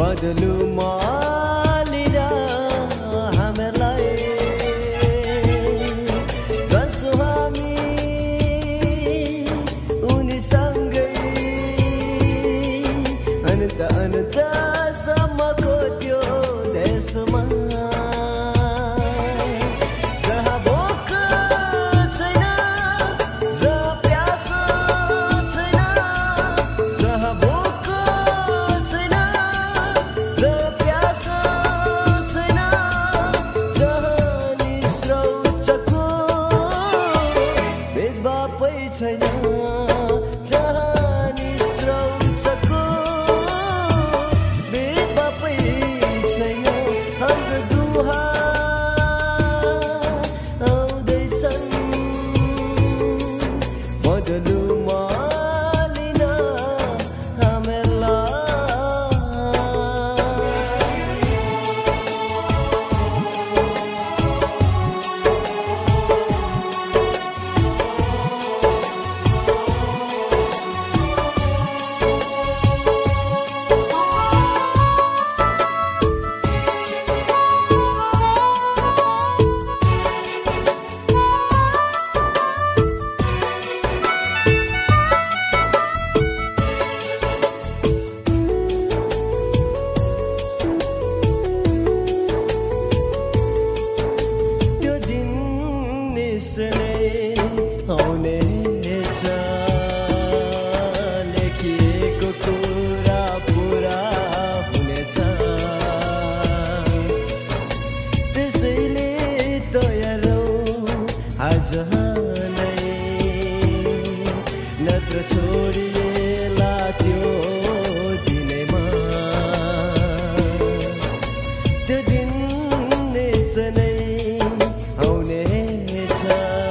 बदलु मालिन हामीलाई जान्छौँ हामी उनीसँगै अनन्त अनन्तसम्मको त्यो देशमा जहाँ भोक छैन जहाँ प्यास छैन जहाँ भोक छैन जहाँ प्यास छैन जहाँ निस्रौचको भेदभावै छैन जहाँ निस्रौचको भेदभावै छैन हाम्रो दुहा आउँदैछन् बदलु मालिन हामीलाई त्यो दिन निस्नै आउनेछ लेखिएको कुरा पुरा हुनेछ त्यसैले तयार हौ आज नै नत्र छोडिएला त्यो दिनैमा त्यो दिन निस्नै आउनेछ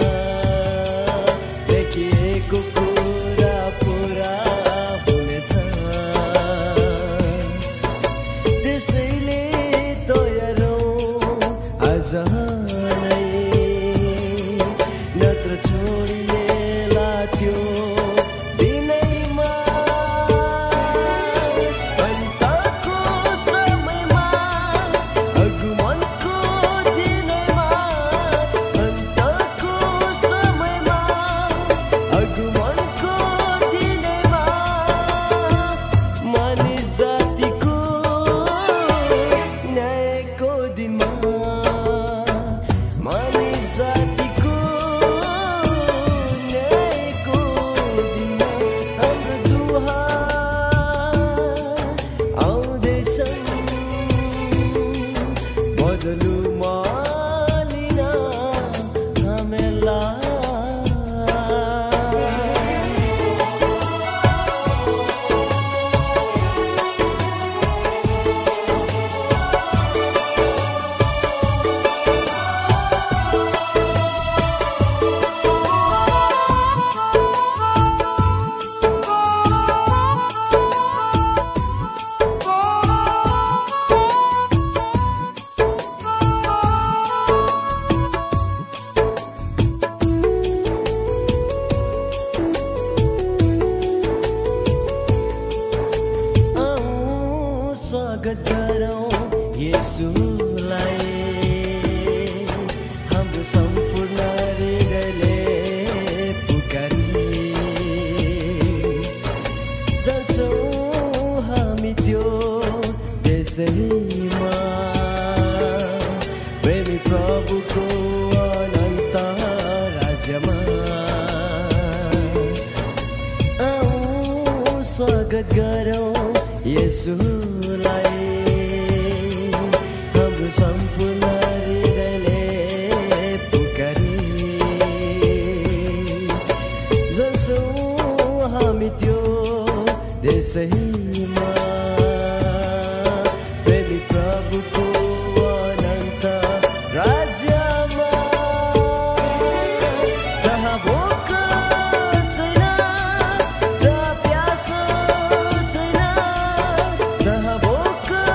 लेखिएको कुरा पुरा हुनेछ त्यसैले तयार हौ आज नै नत्र छोडिएला त्यो दिनैमा अन्तको समयमा अगमनको दिनैमा अन्तको समयमा अगमनको दिनैमा मानिस जातिको न्यायको दिनमा मानिस जातिको न्यायको दिनमा हाम्रो दुहा आउँदैछन् बदलु मालिन हामीलाई आऊ स्वागत गरौँ येशूलाई हाम्रो सम्पूर्ण हृदयले पुकारी जान्छौँ हामी त्यो देशैमा प्रेमी प्रभुको अनन्त राज्यमा आऊ स्वागत गरौँ येशूलाई हाम्रो सम्पूर्ण हृदयले पुकारी जान्छौँ हामी त्यो देशैमा प्रेमी प्रभुको अनन्त राज्यमा जहाँ भोक छैन जहाँ प्यास छैन जहाँ भोक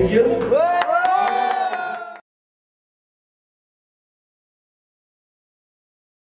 Thank you.